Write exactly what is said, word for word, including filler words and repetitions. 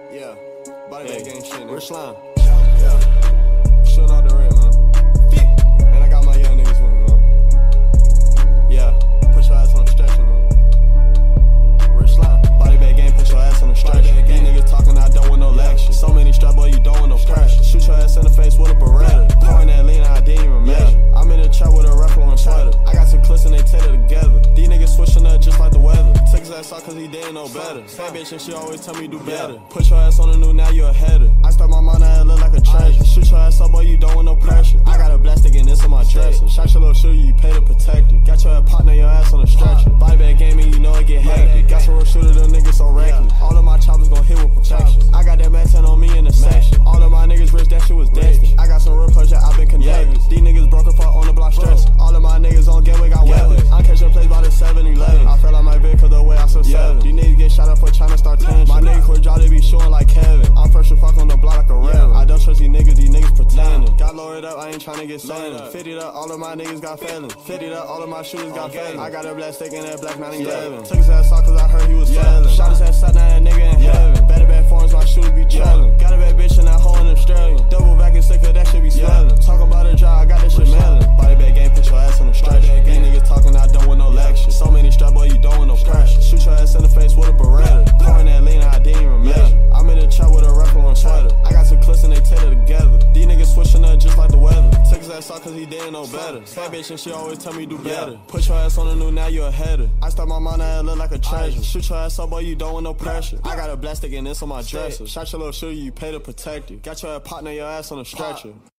Yeah, body bag gang shit. Where's Slime? Yeah, shooting out the red, man. And I got my young niggas with me, man. Yeah, put your ass on the StreTcher, man. Where's Slime? Body bag gang, put your ass on the StreTcher. These niggas talking, I don't want no lecture. So many strap, boy, you don't want no pressure. Shoot your ass in the face with a Beretta. Pouring that lean, I didn't even measure. I'm in the trap with a Ruffalo and sweater. I got some clips and they tailor together. These niggas switching up just like the weather. Took his ass off cause he didn't know better. That bitch and she always tell me do better. Put your ass on the new, now you a header. I start my mind, I look like a treasure. Shoot your ass up, boy, you don't want no pressure. I got a plastic and this on my dresser. Shot your little shooter, you pay to protect it. Got your ass partner, your ass on the StreTcher. Body bag gaming, you know it get hectic. Got some real shooter, them niggas so reckless. All of my choppers gon' hit with protection. I got that Mac ten on me in the section. All of my niggas rich, that shit was destined. I got some real pleasure, I've been connected. These niggas broke apart on the block stressing. All of my niggas on gateway got weapons. I'm catching plays by the seven eleven. I fell out my bed cause the way I saw seven. These niggas get shot up for trying to start tension. My nigga quit job, they be showing like Kevin. I'm fresh to fuck on the block like a raven. I don't trust these niggas, these niggas pretending. Got lowered up, I ain't trying to get standing. fifty up, all of my niggas got failing. fifty up, all of my shooters got failing. I got a black stick in that black nine eleven. Took his ass off cause I heard he was failing. Shot his ass out, now that nigga in heaven. Better bad forms, my shooters be trailing. Got a bad bitch in that hole in Australian. Double back and sick, cause that shit be smelling. Talk about a job, I got this shit mailing. Body bag game, put your ass on the StreTcher. These niggas talking, I don't want no lecture. So many strap, boy, you don't want no pressure. Shoot your ass in the face with a Beretta. Pouring that lean, I didn't even measure. I'm in the trap with a Ruffalo and sweater. I got some clips and they tailor together. These niggas switching up just like the weather. Took his ass off cause he didn't know better. That bitch and she always tell me do better. Put your ass on the new, now you a header. I start my mind, I look like a treasure. Shoot your ass up, boy, you don't want no pressure. I got a plastic and this on my dresser. Shot your little shooter, you pay to protect it. Got your ass partner, your ass on the StreTcher.